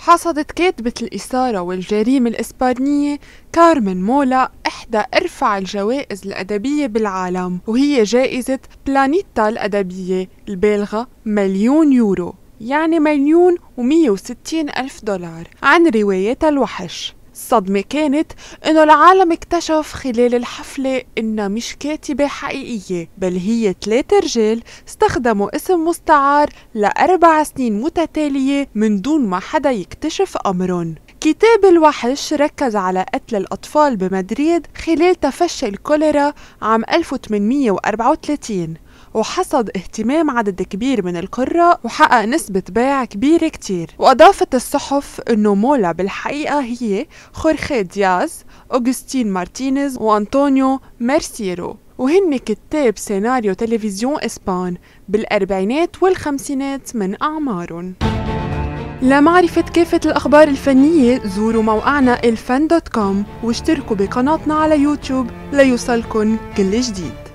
حصدت كاتبة الإثارة والجريمة الإسبانية كارمن مولا إحدى أرفع الجوائز الأدبية بالعالم، وهي جائزة بلانيتا الأدبية البالغة مليون يورو، يعني 1,160,000 دولار، عن روايتها الوحش. الصدمة كانت إنه العالم اكتشف خلال الحفلة إنها مش كاتبة حقيقية، بل هي 3 رجال استخدموا اسم مستعار ل4 سنين متتالية من دون ما حدا يكتشف أمرهم. كتاب الوحش ركز على قتل الأطفال بمدريد خلال تفشي الكوليرا عام 1834، وحصد اهتمام عدد كبير من القراء وحقق نسبة بيع كبيرة كتير. وأضافت الصحف أنه مولا بالحقيقة هي خورخي دياز، أوغسطين مارتينيز، وأنطونيو ميرسيرو، وهن كتاب سيناريو تلفزيون إسبان بالأربعينات والخمسينات من أعمارهم. لمعرفة كافة الأخبار الفنية زوروا موقعنا الفن.com واشتركوا بقناتنا على يوتيوب ليوصلكن كل جديد.